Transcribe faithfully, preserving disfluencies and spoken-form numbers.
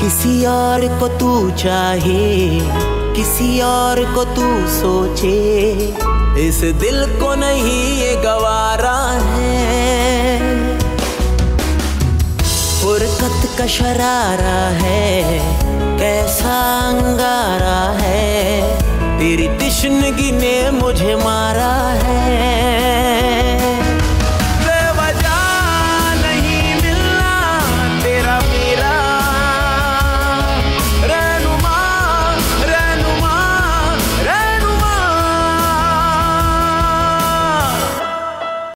किसी और को तू चाहे, किसी और को तू सोचे, इस दिल को नहीं ये गवारा है। फुरकत का शरारा है, कैसा अंगारा है, तेरी तिश्नगी ने मुझे मारा